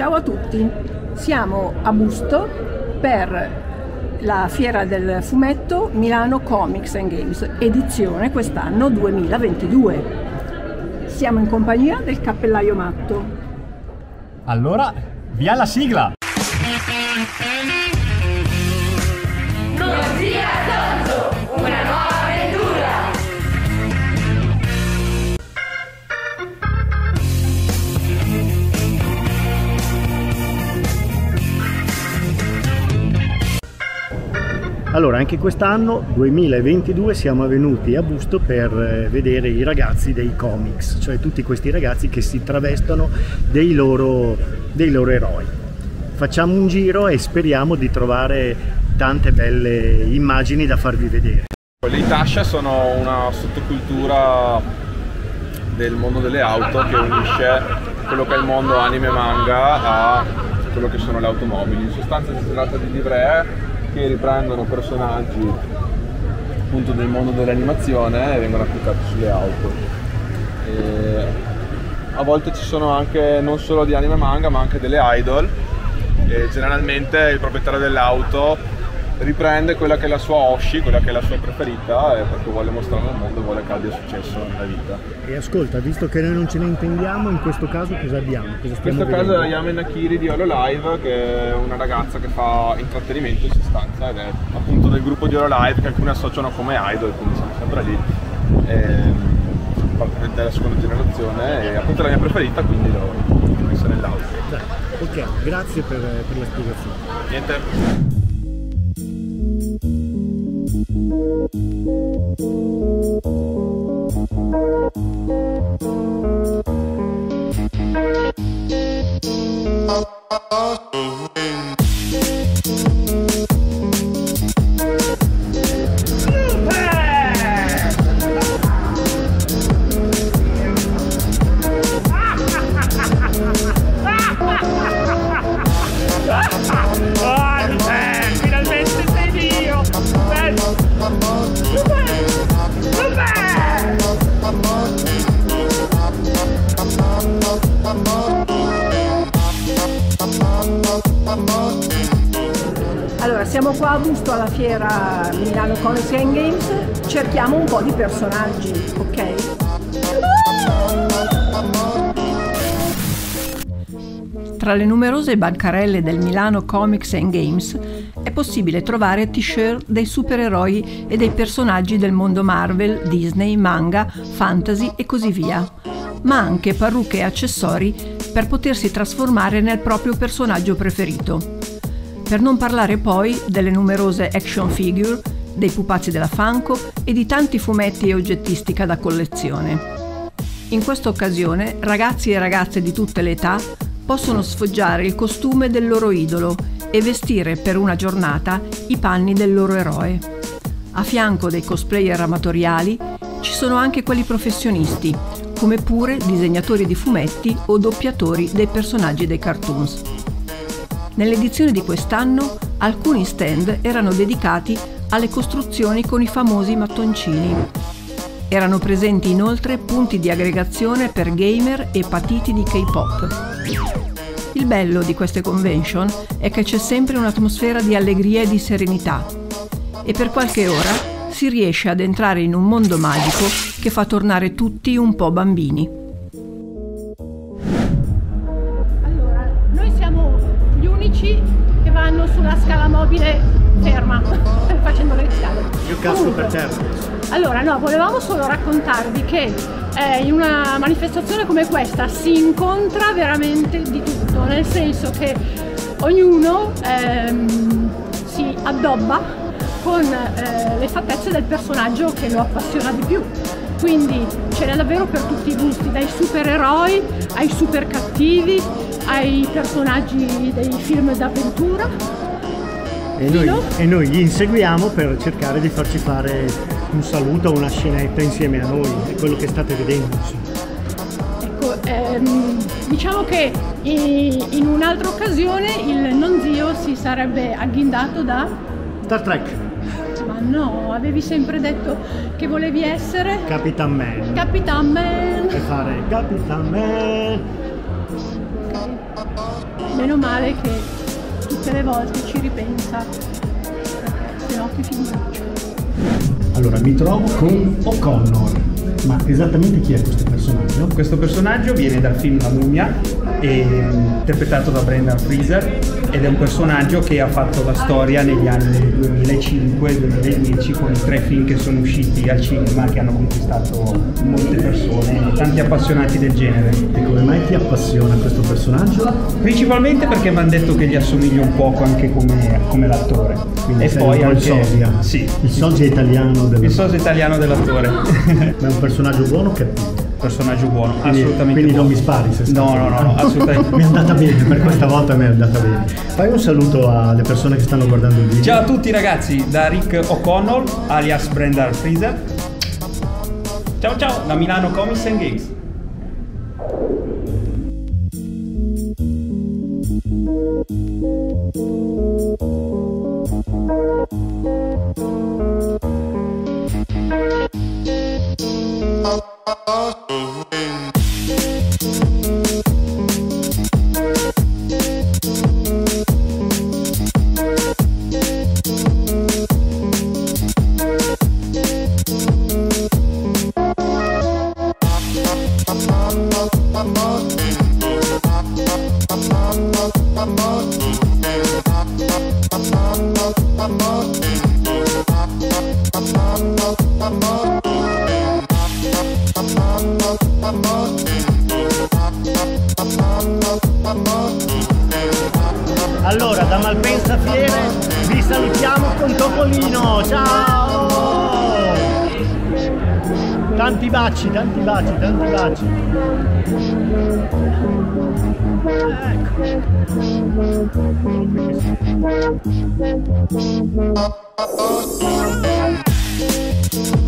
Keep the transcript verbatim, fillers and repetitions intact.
Ciao a tutti, siamo a Busto per la fiera del fumetto Milano Comics and Games, edizione quest'anno duemilaventidue. Siamo in compagnia del cappellaio Matto. Allora, via la sigla! Non sia tonto, una nuova avventura! Allora, anche quest'anno, duemilaventidue, siamo venuti a Busto per vedere i ragazzi dei comics, cioè tutti questi ragazzi che si travestono dei loro, dei loro eroi. Facciamo un giro e speriamo di trovare tante belle immagini da farvi vedere. Le Itasha sono una sottocultura del mondo delle auto che unisce quello che è il mondo anime e manga a quello che sono le automobili. In sostanza si tratta di livree che riprendono personaggi appunto del mondo dell'animazione e vengono applicati sulle auto. E a volte ci sono anche non solo di anime e manga ma anche delle idol, e generalmente il proprietario dell'auto riprende quella che è la sua Oshi, quella che è la sua preferita, e perché vuole mostrare al mondo, vuole che abbia successo nella vita. E ascolta, visto che noi non ce ne intendiamo, in questo caso cosa abbiamo? Cosa in questo caso è la Yame Nakiri di Hololive, che è una ragazza che fa intrattenimento in sostanza, ed è appunto del gruppo di Hololive che alcuni associano come idol, quindi siamo sempre lì. E, della seconda generazione, e appunto è la mia preferita, quindi l'ho messa nell'auto. Ok, grazie per, per la spiegazione. Niente. Allora, siamo qua a Busto alla fiera Milano Comics and Games, cerchiamo un po' di personaggi, ok? Tra le numerose bancarelle del Milano Comics and Games è possibile trovare t-shirt dei supereroi e dei personaggi del mondo Marvel, Disney, manga, fantasy e così via, ma anche parrucche e accessori per potersi trasformare nel proprio personaggio preferito. Per non parlare poi delle numerose action figure, dei pupazzi della Funko e di tanti fumetti e oggettistica da collezione. In questa occasione ragazzi e ragazze di tutte le età possono sfoggiare il costume del loro idolo e vestire per una giornata i panni del loro eroe. A fianco dei cosplayer amatoriali ci sono anche quelli professionisti, come pure disegnatori di fumetti o doppiatori dei personaggi dei cartoons. Nell'edizione di quest'anno alcuni stand erano dedicati alle costruzioni con i famosi mattoncini. Erano presenti inoltre punti di aggregazione per gamer e patiti di K-pop. Il bello di queste convention è che c'è sempre un'atmosfera di allegria e di serenità, e per qualche ora si riesce ad entrare in un mondo magico che fa tornare tutti un po' bambini. Allora, noi siamo gli unici che vanno sulla scala mobile ferma, facendo le scale. Io casco per terra. Allora, no, volevamo solo raccontarvi che eh, in una manifestazione come questa si incontra veramente di tutto, nel senso che ognuno ehm, si addobba con eh, le fattezze del personaggio che lo appassiona di più. Quindi ce n'è davvero per tutti i gusti, dai supereroi ai super cattivi, ai personaggi dei film d'avventura. E noi, e noi gli inseguiamo per cercare di farci fare un saluto o una scenetta insieme a noi, è quello che state vedendo. Ecco, ehm, diciamo che in, in un'altra occasione il nonzio si sarebbe agghindato da Star Trek. Ma no, avevi sempre detto che volevi essere Capitan Man. Capitan Man. E fare Capitan Man. meno male che tutte le volte ci ripensa, se no che figuraccia. Allora, mi trovo con O'Connor. Ma esattamente chi è questo personaggio? Questo personaggio viene dal film La Mummia, e, interpretato da Brendan Fraser, ed è un personaggio che ha fatto la storia negli anni duemilacinque duemiladieci con i tre film che sono usciti al cinema, che hanno conquistato molte persone, tanti appassionati del genere. E come mai ti appassiona questo personaggio? Principalmente perché mi hanno detto che gli assomiglia un poco anche come, come l'attore. Quindi e sei poi un po' anche il sosia. Sì, il sosia italiano del... il sosia italiano dell'attore. Ma è un personaggio buono o cattivo? Personaggio buono, Quindi, assolutamente quindi buono. non mi spari se no, no, no, no, assolutamente. Mi è andata bene, per questa volta mi è andata bene. Fai un saluto alle persone che stanno guardando il video. Ciao a tutti ragazzi, da Rick O'Connor alias Brendan Fraser. Ciao ciao, da Milano Comics and Games. Allora, da Malpensa Fiere vi salutiamo con Topolino, ciao! Tanti baci, tanti baci, tanti baci. Ecco.